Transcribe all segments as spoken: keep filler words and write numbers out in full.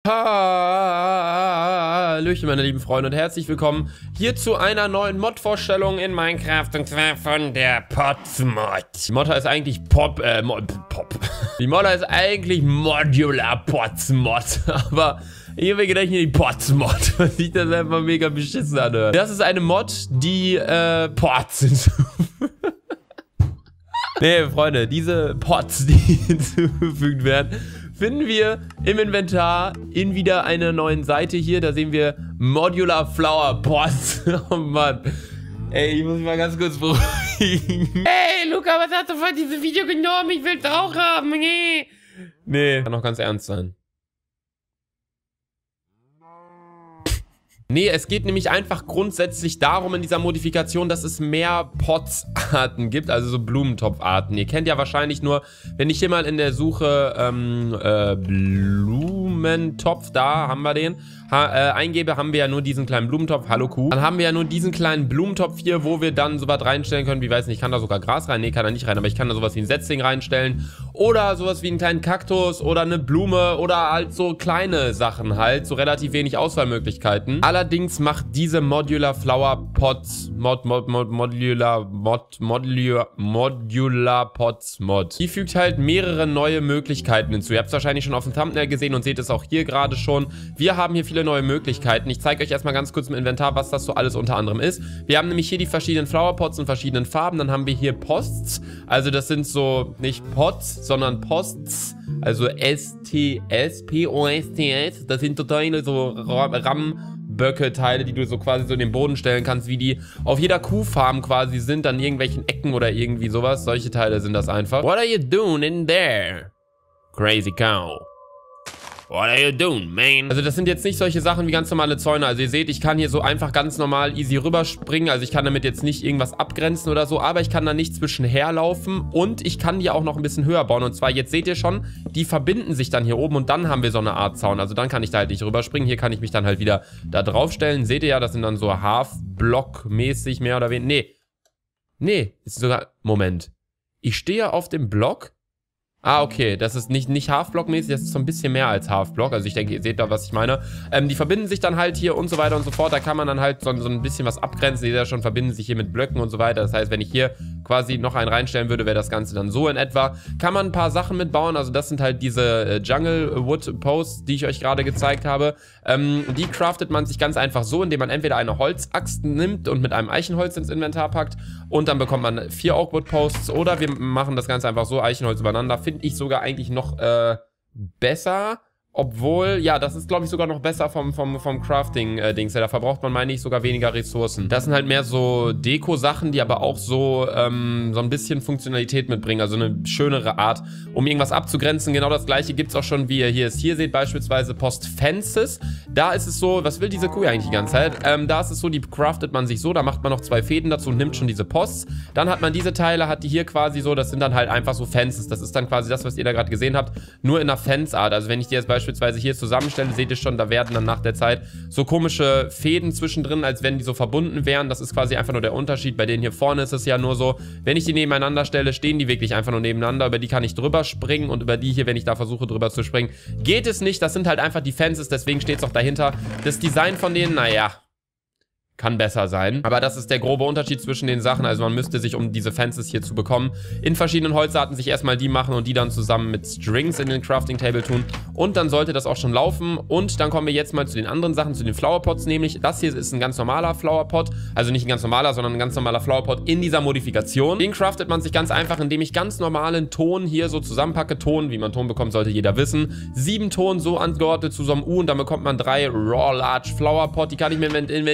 Hallöchen, meine lieben Freunde, und herzlich willkommen hier zu einer neuen Mod-Vorstellung in Minecraft, und zwar von der Pots-Mod. Die Mod ist eigentlich Pop, äh, Mod, Pop. Die Mod ist eigentlich Modular Pots-Mod, aber ich habe mir gedacht, hier die Pots-Mod, weil sich das einfach mega beschissen anhört. Das ist eine Mod, die, äh, Pots hinzufügt. Nee, Freunde, diese Pots, die hinzugefügt werden, finden wir im Inventar in wieder einer neuen Seite hier. Da sehen wir Modular Flower Pots. Oh Mann. Ey, ich muss mich mal ganz kurz beruhigen. Hey, Luca, was hast du von diesem Video genommen? Ich will's auch haben. Nee. Nee, kann auch ganz ernst sein. Nee, es geht nämlich einfach grundsätzlich darum in dieser Modifikation, dass es mehr Pots-Arten gibt, also so Blumentopf-Arten. Ihr kennt ja wahrscheinlich nur, wenn ich hier mal in der Suche ähm, äh, Blumentopf, da haben wir den, ha, äh, eingebe, haben wir ja nur diesen kleinen Blumentopf. Hallo Kuh. Dann haben wir ja nur diesen kleinen Blumentopf hier, wo wir dann sowas reinstellen können, wie, weiß nicht, ich kann da sogar Gras rein, nee, kann da nicht rein, aber ich kann da sowas wie ein Setzling reinstellen oder sowas wie einen kleinen Kaktus oder eine Blume oder halt so kleine Sachen halt, so relativ wenig Auswahlmöglichkeiten. Allerdings macht diese Modular Flower Pots Mod, Mod, Mod, Modular, Mod, Modular, Modular Pots Mod. Die fügt halt mehrere neue Möglichkeiten hinzu. Ihr habt es wahrscheinlich schon auf dem Thumbnail gesehen und seht es auch hier gerade schon. Wir haben hier viele neue Möglichkeiten. Ich zeige euch erstmal ganz kurz im Inventar, was das so alles unter anderem ist. Wir haben nämlich hier die verschiedenen Flower Pots in verschiedenen Farben. Dann haben wir hier Posts. Also das sind so nicht Pots, sondern Posts. Also S T S, P O S T S. Das sind total so RAM Böcke-Teile, die du so quasi so in den Boden stellen kannst, wie die auf jeder Kuhfarm quasi sind, an irgendwelchen Ecken oder irgendwie sowas. Solche Teile sind das einfach. What are you doing in there? Crazy cow. What are you doing, man? Also das sind jetzt nicht solche Sachen wie ganz normale Zäune. Also ihr seht, ich kann hier so einfach ganz normal easy rüberspringen. Also ich kann damit jetzt nicht irgendwas abgrenzen oder so, aber ich kann da nicht zwischenher laufen und ich kann die auch noch ein bisschen höher bauen. Und zwar, jetzt seht ihr schon, die verbinden sich dann hier oben und dann haben wir so eine Art Zaun. Also dann kann ich da halt nicht rüberspringen. Hier kann ich mich dann halt wieder da drauf stellen. Seht ihr ja, das sind dann so Half-Block-mäßig mehr oder weniger. Nee. Nee, ist sogar... Moment. Ich stehe auf dem Block... Ah, okay, das ist nicht, nicht Half-Block-mäßig, das ist so ein bisschen mehr als Half-Block. Also ich denke, ihr seht da, was ich meine. Ähm, die verbinden sich dann halt hier und so weiter und so fort. Da kann man dann halt so, so ein bisschen was abgrenzen. Ihr seht ja schon, verbinden sich hier mit Blöcken und so weiter. Das heißt, wenn ich hier quasi noch einen reinstellen würde, wäre das Ganze dann so in etwa. Kann man ein paar Sachen mitbauen. Also das sind halt diese äh, Jungle Wood Posts, die ich euch gerade gezeigt habe. Ähm, die craftet man sich ganz einfach so, indem man entweder eine Holzaxt nimmt und mit einem Eichenholz ins Inventar packt. Und dann bekommt man vier Oak Wood Posts. Oder wir machen das Ganze einfach so, Eichenholz übereinander. Finde ich sogar eigentlich noch äh, besser, obwohl, ja, das ist, glaube ich, sogar noch besser vom, vom, vom Crafting-Dings. Ja, da verbraucht man, meine ich, sogar weniger Ressourcen. Das sind halt mehr so Deko-Sachen, die aber auch so, ähm, so ein bisschen Funktionalität mitbringen. Also eine schönere Art, um irgendwas abzugrenzen. Genau das gleiche gibt es auch schon, wie ihr hier es hier seht, beispielsweise Post-Fences. Da ist es so, was will diese Kuh eigentlich die ganze Zeit? Ähm, da ist es so, die craftet man sich so, da macht man noch zwei Fäden dazu und nimmt schon diese Posts. Dann hat man diese Teile, hat die hier quasi so, das sind dann halt einfach so Fences. Das ist dann quasi das, was ihr da gerade gesehen habt, nur in einer Fence-Art. Also wenn ich die jetzt beispielsweise beispielsweise hier zusammenstelle, seht ihr schon, da werden dann nach der Zeit so komische Fäden zwischendrin, als wenn die so verbunden wären. Das ist quasi einfach nur der Unterschied. Bei denen hier vorne ist es ja nur so, wenn ich die nebeneinander stelle, stehen die wirklich einfach nur nebeneinander. Über die kann ich drüber springen und über die hier, wenn ich da versuche drüber zu springen, geht es nicht. Das sind halt einfach die Fences, deswegen steht es auch dahinter. Das Design von denen, naja, kann besser sein. Aber das ist der grobe Unterschied zwischen den Sachen. Also man müsste sich, um diese Fences hier zu bekommen, in verschiedenen Holzarten sich erstmal die machen und die dann zusammen mit Strings in den Crafting Table tun. Und dann sollte das auch schon laufen. Und dann kommen wir jetzt mal zu den anderen Sachen, zu den Flower Pots nämlich. Das hier ist ein ganz normaler Flower Pot. Also nicht ein ganz normaler, sondern ein ganz normaler Flower Pot in dieser Modifikation. Den craftet man sich ganz einfach, indem ich ganz normalen Ton hier so zusammenpacke. Ton, wie man Ton bekommt, sollte jeder wissen. Sieben Ton so angeordnet zu so einem U und dann bekommt man drei Raw Large Flower Pot. Die kann ich mir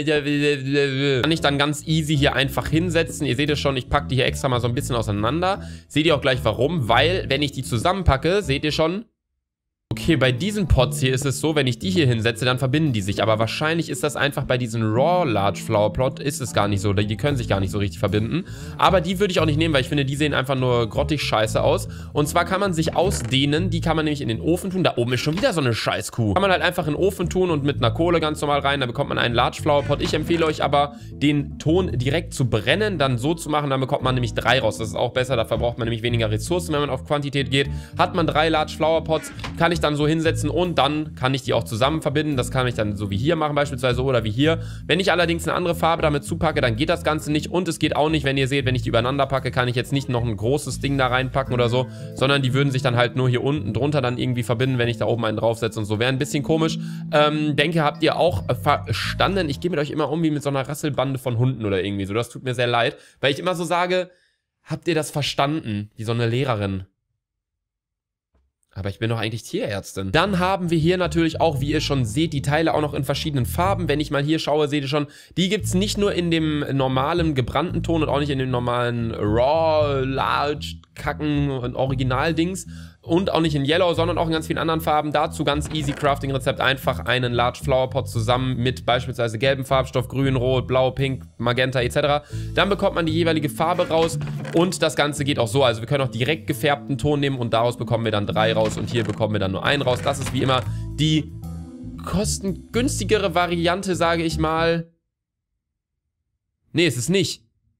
in kann ich dann ganz easy hier einfach hinsetzen. Ihr seht es schon, ich packe die hier extra mal so ein bisschen auseinander. Seht ihr auch gleich warum, weil wenn ich die zusammenpacke, seht ihr schon, okay, bei diesen Pots hier ist es so, wenn ich die hier hinsetze, dann verbinden die sich. Aber wahrscheinlich ist das einfach bei diesen Raw Large Flower Pot ist es gar nicht so. Die können sich gar nicht so richtig verbinden. Aber die würde ich auch nicht nehmen, weil ich finde, die sehen einfach nur grottig scheiße aus. Und zwar kann man sich ausdehnen. Die kann man nämlich in den Ofen tun. Da oben ist schon wieder so eine Scheißkuh. Kann man halt einfach in den Ofen tun und mit einer Kohle ganz normal rein. Da bekommt man einen Large Flower Pot. Ich empfehle euch aber, den Ton direkt zu brennen, dann so zu machen. Dann bekommt man nämlich drei raus. Das ist auch besser. Da verbraucht man nämlich weniger Ressourcen, wenn man auf Quantität geht. Hat man drei Large Flower Pots, kann ich dann so hinsetzen und dann kann ich die auch zusammen verbinden. Das kann ich dann so wie hier machen beispielsweise oder wie hier. Wenn ich allerdings eine andere Farbe damit zupacke, dann geht das Ganze nicht und es geht auch nicht, wenn ihr seht, wenn ich die übereinander packe, kann ich jetzt nicht noch ein großes Ding da reinpacken oder so, sondern die würden sich dann halt nur hier unten drunter dann irgendwie verbinden, wenn ich da oben einen draufsetze und so. Wäre ein bisschen komisch. Ähm, denke, habt ihr auch verstanden. Ich gehe mit euch immer um wie mit so einer Rasselbande von Hunden oder irgendwie so. Das tut mir sehr leid, weil ich immer so sage, habt ihr das verstanden? Wie so eine Lehrerin. Aber ich bin doch eigentlich Tierärztin. Dann haben wir hier natürlich auch, wie ihr schon seht, die Teile auch noch in verschiedenen Farben. Wenn ich mal hier schaue, seht ihr schon, die gibt es nicht nur in dem normalen gebrannten Ton und auch nicht in dem normalen Raw, Large, Kacken und Original-Dings. Und auch nicht in Yellow, sondern auch in ganz vielen anderen Farben. Dazu ganz easy Crafting-Rezept. Einfach einen Large Flower Pot zusammen mit beispielsweise gelbem Farbstoff, grün, rot, blau, pink, magenta et cetera. Dann bekommt man die jeweilige Farbe raus und das Ganze geht auch so. Also wir können auch direkt gefärbten Ton nehmen und daraus bekommen wir dann drei raus und hier bekommen wir dann nur einen raus. Das ist wie immer die kostengünstigere Variante, sage ich mal. Nee, ist es nicht.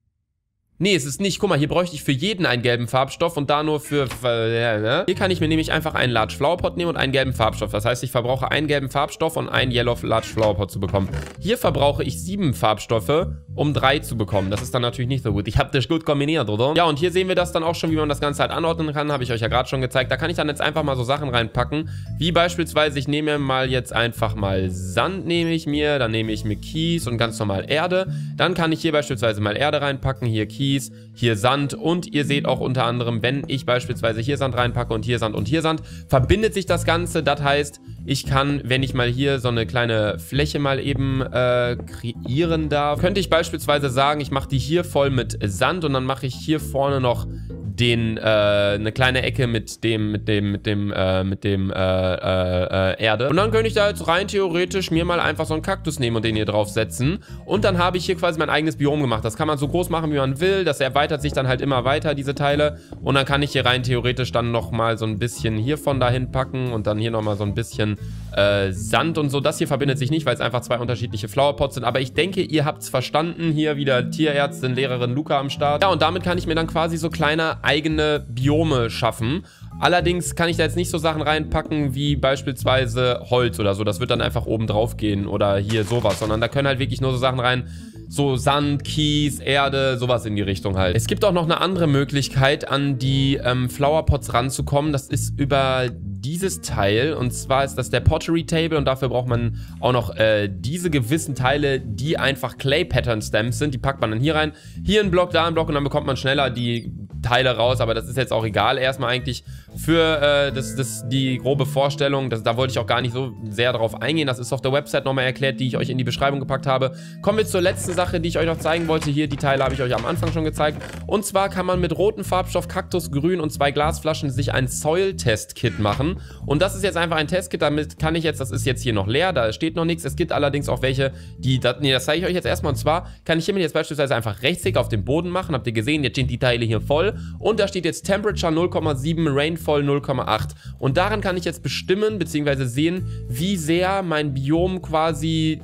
Nee, es ist nicht. Guck mal, hier bräuchte ich für jeden einen gelben Farbstoff und da nur für... Äh, ne? Hier kann ich mir nämlich einfach einen Large Flower Pot nehmen und einen gelben Farbstoff. Das heißt, ich verbrauche einen gelben Farbstoff und einen Yellow Large Flower Pot zu bekommen. Hier verbrauche ich sieben Farbstoffe, um drei zu bekommen. Das ist dann natürlich nicht so gut. Ich habe das gut kombiniert, oder? Ja, und hier sehen wir das dann auch schon, wie man das Ganze halt anordnen kann. Habe ich euch ja gerade schon gezeigt. Da kann ich dann jetzt einfach mal so Sachen reinpacken. Wie beispielsweise, ich nehme mal jetzt einfach mal Sand, nehme ich mir. Dann nehme ich mir Kies und ganz normal Erde. Dann kann ich hier beispielsweise mal Erde reinpacken. Hier Kies. Hier Sand und ihr seht auch unter anderem, wenn ich beispielsweise hier Sand reinpacke und hier Sand und hier Sand, verbindet sich das Ganze. Das heißt, ich kann, wenn ich mal hier so eine kleine Fläche mal eben äh, kreieren darf, könnte ich beispielsweise sagen, ich mache die hier voll mit Sand und dann mache ich hier vorne noch den, äh, eine kleine Ecke mit dem, mit dem, mit dem, äh, mit dem, äh, äh, äh, Erde. Und dann könnte ich da jetzt rein theoretisch mir mal einfach so einen Kaktus nehmen und den hier draufsetzen. Und dann habe ich hier quasi mein eigenes Biom gemacht. Das kann man so groß machen, wie man will. Das erweitert sich dann halt immer weiter, diese Teile. Und dann kann ich hier rein theoretisch dann nochmal so ein bisschen hiervon dahin packen und dann hier nochmal so ein bisschen, äh, Sand und so. Das hier verbindet sich nicht, weil es einfach zwei unterschiedliche Flowerpots sind. Aber ich denke, ihr habt es verstanden. Hier wieder Tierärztin, Lehrerin Luca am Start. Ja, und damit kann ich mir dann quasi so kleine eigene Biome schaffen. Allerdings kann ich da jetzt nicht so Sachen reinpacken wie beispielsweise Holz oder so. Das wird dann einfach oben drauf gehen oder hier sowas, sondern da können halt wirklich nur so Sachen rein, so Sand, Kies, Erde, sowas in die Richtung halt. Es gibt auch noch eine andere Möglichkeit, an die ähm, Flowerpots ranzukommen. Das ist über dieses Teil und zwar ist das der Pottery Table und dafür braucht man auch noch äh, diese gewissen Teile, die einfach Clay Pattern Stamps sind. Die packt man dann hier rein. Hier ein Block, da ein Block und dann bekommt man schneller die Teile raus, aber das ist jetzt auch egal erstmal eigentlich für äh, das, das, die grobe Vorstellung. Das, da wollte ich auch gar nicht so sehr drauf eingehen. Das ist auf der Website nochmal erklärt, die ich euch in die Beschreibung gepackt habe. Kommen wir zur letzten Sache, die ich euch noch zeigen wollte. Hier, die Teile habe ich euch am Anfang schon gezeigt. Und zwar kann man mit rotem Farbstoff, Kaktus, Grün und zwei Glasflaschen sich ein Soil-Test-Kit machen. Und das ist jetzt einfach ein Testkit, damit kann ich jetzt, das ist jetzt hier noch leer, da steht noch nichts. Es gibt allerdings auch welche, die, das, nee, das zeige ich euch jetzt erstmal. Und zwar kann ich hiermit jetzt beispielsweise einfach Rechtsklick auf den Boden machen. Habt ihr gesehen, jetzt sind die Teile hier voll. Und da steht jetzt Temperature null Komma sieben, Rainfall null Komma acht. Und daran kann ich jetzt bestimmen, beziehungsweise sehen, wie sehr mein Biom quasi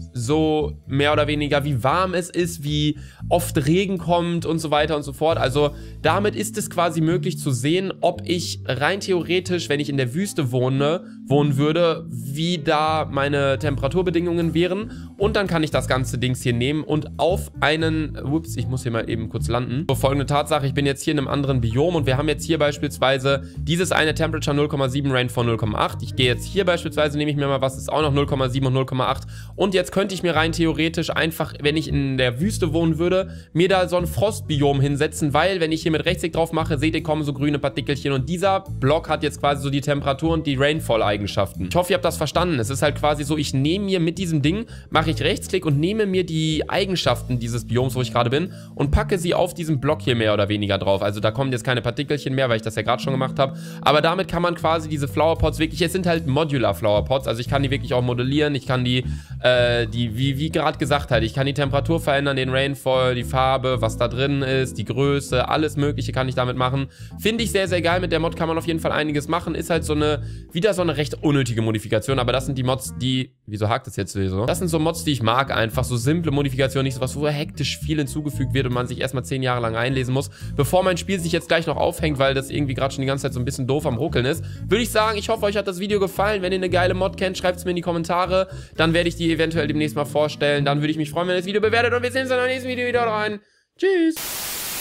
so mehr oder weniger, wie warm es ist, wie oft Regen kommt und so weiter und so fort. Also damit ist es quasi möglich zu sehen, ob ich rein theoretisch, wenn ich in der Wüste wohne, wohnen würde, wie da meine Temperaturbedingungen wären. Und dann kann ich das ganze Dings hier nehmen und auf einen, ups, ich muss hier mal eben kurz landen. So, folgende Tatsache, ich bin jetzt hier in einem anderen Biom und wir haben jetzt hier beispielsweise dieses eine Temperature null Komma sieben, Rainfall null Komma acht. Ich gehe jetzt hier beispielsweise, nehme ich mir mal was, ist auch noch null Komma sieben und null Komma acht. Und jetzt könnte ich mir rein theoretisch einfach, wenn ich in der Wüste wohnen würde, mir da so ein Frostbiom hinsetzen, weil wenn ich hier mit Rechtsklick drauf mache, seht ihr, kommen so grüne Partikelchen und dieser Block hat jetzt quasi so die Temperatur und die Rainfall-Eigenschaften. Ich hoffe, ihr habt das verstanden. Es ist halt quasi so, ich nehme mir mit diesem Ding, mache ich Rechtsklick und nehme mir die Eigenschaften dieses Bioms, wo ich gerade bin und packe sie auf diesen Block hier mehr oder weniger drauf. Also da kommen jetzt keine Partikelchen mehr, weil ich das ja gerade schon gemacht habe. Aber damit kann man quasi diese Flowerpots wirklich, es sind halt Modular Flowerpots, also ich kann die wirklich auch modellieren, ich kann die, äh, die wie, wie gerade gesagt halt, ich kann die Temperatur verändern, den Rainfall, die Farbe, was da drin ist, die Größe, alles mögliche kann ich damit machen. Finde ich sehr, sehr geil. Mit der Mod kann man auf jeden Fall einiges machen. Ist halt so eine, wieder so eine recht echt unnötige Modifikationen, aber das sind die Mods, die... Wieso hakt das jetzt so? Das sind so Mods, die ich mag einfach. So simple Modifikationen, nicht so was, wo hektisch viel hinzugefügt wird und man sich erstmal zehn Jahre lang einlesen muss, bevor mein Spiel sich jetzt gleich noch aufhängt, weil das irgendwie gerade schon die ganze Zeit so ein bisschen doof am Ruckeln ist. Würde ich sagen, ich hoffe, euch hat das Video gefallen. Wenn ihr eine geile Mod kennt, schreibt es mir in die Kommentare. Dann werde ich die eventuell demnächst mal vorstellen. Dann würde ich mich freuen, wenn ihr das Video bewertet und wir sehen uns in der nächsten Video wieder rein. Tschüss!